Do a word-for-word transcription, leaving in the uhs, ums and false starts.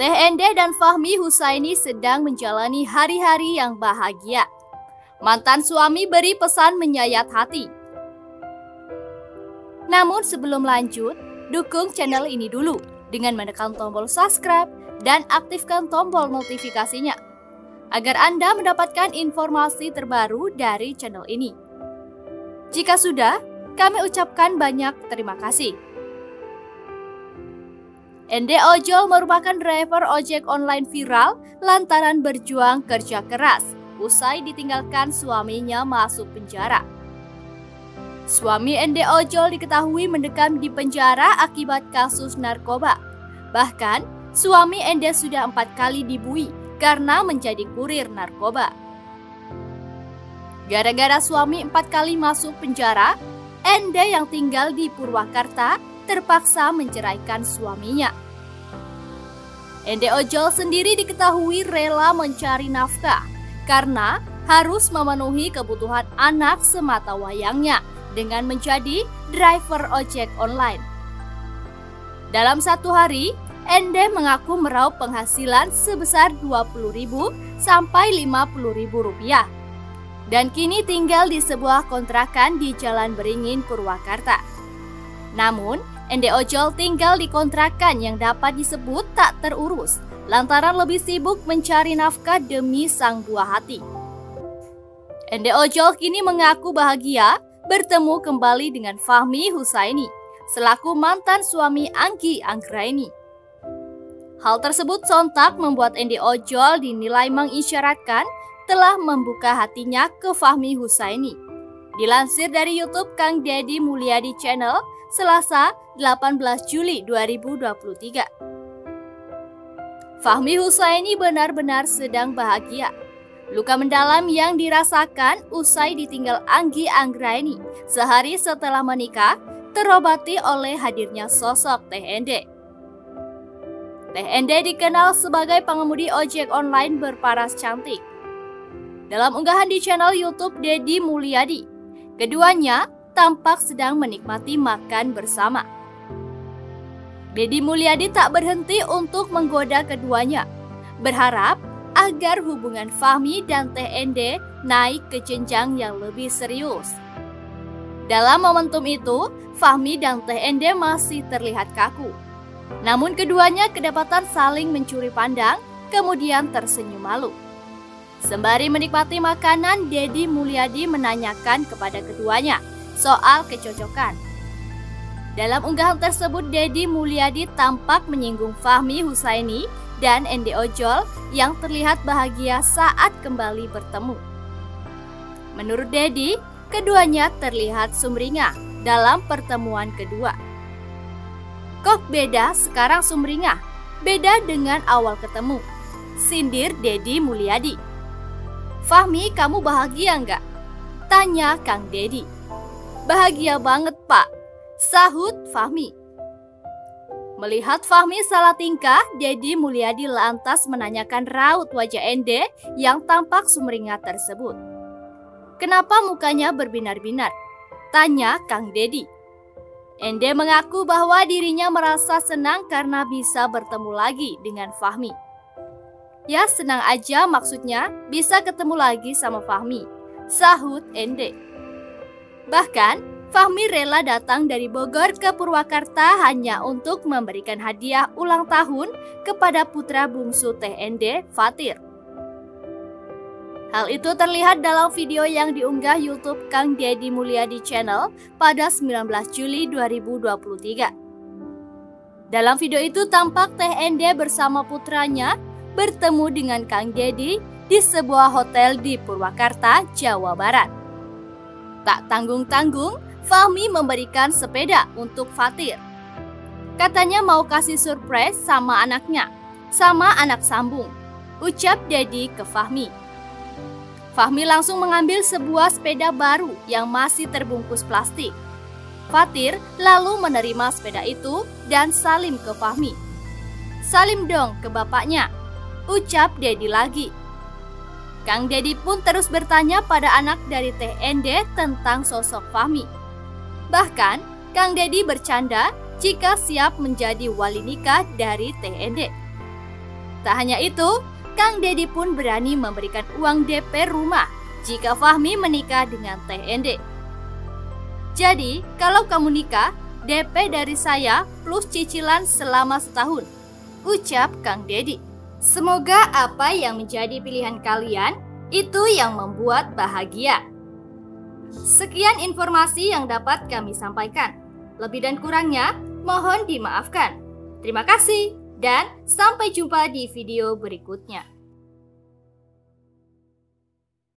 Teh Ende dan Fahmi Husaini sedang menjalani hari-hari yang bahagia. Mantan suami beri pesan menyayat hati. Namun sebelum lanjut, dukung channel ini dulu dengan menekan tombol subscribe dan aktifkan tombol notifikasinya agar Anda mendapatkan informasi terbaru dari channel ini. Jika sudah, kami ucapkan banyak terima kasih. Ende Ojol merupakan driver ojek online viral lantaran berjuang kerja keras usai ditinggalkan suaminya masuk penjara. Suami Ende Ojol diketahui mendekam di penjara akibat kasus narkoba. Bahkan, suami Ende sudah empat kali dibui karena menjadi kurir narkoba. Gara-gara suami empat kali masuk penjara, Ende yang tinggal di Purwakarta terpaksa menceraikan suaminya. Ende Ojol sendiri diketahui rela mencari nafkah karena harus memenuhi kebutuhan anak sematawayangnya dengan menjadi driver ojek online. Dalam satu hari, Ende mengaku meraup penghasilan sebesar dua puluh ribu sampai lima puluh ribu rupiah. Dan kini tinggal di sebuah kontrakan di Jalan Beringin, Purwakarta. Namun, Ende Ojol tinggal di kontrakan yang dapat disebut tak terurus, lantaran lebih sibuk mencari nafkah demi sang buah hati. Ende Ojol kini mengaku bahagia bertemu kembali dengan Fahmi Husaini, selaku mantan suami Anggi Anggraini. Hal tersebut sontak membuat Ende Ojol dinilai mengisyaratkan telah membuka hatinya ke Fahmi Husaini. Dilansir dari YouTube Kang Deddy Mulyadi Channel, Selasa delapan belas Juli dua ribu dua puluh tiga. Fahmi Husaini benar-benar sedang bahagia. Luka mendalam yang dirasakan usai ditinggal Anggi Anggraini sehari setelah menikah terobati oleh hadirnya sosok Teh Ende. Teh Ende dikenal sebagai pengemudi ojek online berparas cantik. Dalam unggahan di channel YouTube Deddy Mulyadi, keduanya tampak sedang menikmati makan bersama. Deddy Mulyadi tak berhenti untuk menggoda keduanya, berharap agar hubungan Fahmi dan Teh Ende naik ke jenjang yang lebih serius. Dalam momentum itu, Fahmi dan Teh Ende masih terlihat kaku. Namun keduanya kedapatan saling mencuri pandang, kemudian tersenyum malu. Sembari menikmati makanan, Deddy Mulyadi menanyakan kepada keduanya soal kecocokan. Dalam unggahan tersebut, Deddy Mulyadi tampak menyinggung Fahmi Husaini dan Ende Ojol yang terlihat bahagia saat kembali bertemu. Menurut Deddy, keduanya terlihat sumringah dalam pertemuan kedua. Kok beda sekarang sumringah? Beda dengan awal ketemu, sindir Deddy Mulyadi. Fahmi, kamu bahagia nggak? Tanya Kang Deddy. Bahagia banget, Pak, sahut Fahmi. Melihat Fahmi salah tingkah, Deddy Mulyadi lantas menanyakan raut wajah Ende yang tampak sumringah tersebut. Kenapa mukanya berbinar-binar? Tanya Kang Deddy. Ende mengaku bahwa dirinya merasa senang karena bisa bertemu lagi dengan Fahmi. Ya, senang aja maksudnya bisa ketemu lagi sama Fahmi, sahut Ende. Bahkan, Fahmi rela datang dari Bogor ke Purwakarta hanya untuk memberikan hadiah ulang tahun kepada putra bungsu Teh Ende, Fatir. Hal itu terlihat dalam video yang diunggah YouTube Kang Deddy Mulyadi Channel pada sembilan belas Juli dua ribu dua puluh tiga. Dalam video itu tampak Teh Ende bersama putranya bertemu dengan Kang Deddy di sebuah hotel di Purwakarta, Jawa Barat. Tak tanggung-tanggung, Fahmi memberikan sepeda untuk Fatir. Katanya mau kasih surprise sama anaknya, sama anak sambung, ucap Deddy ke Fahmi. Fahmi langsung mengambil sebuah sepeda baru yang masih terbungkus plastik. Fatir lalu menerima sepeda itu dan salim ke Fahmi. Salim dong ke bapaknya, ucap Deddy lagi. Kang Deddy pun terus bertanya pada anak dari Teh Ende tentang sosok Fahmi. Bahkan, Kang Deddy bercanda jika siap menjadi wali nikah dari Teh Ende. Tak hanya itu, Kang Dedi pun berani memberikan uang D P rumah jika Fahmi menikah dengan Teh Ende. Jadi, kalau kamu nikah, D P dari saya plus cicilan selama setahun, ucap Kang Dedi. Semoga apa yang menjadi pilihan kalian itu yang membuat bahagia. Sekian informasi yang dapat kami sampaikan. Lebih dan kurangnya mohon dimaafkan. Terima kasih dan sampai jumpa di video berikutnya.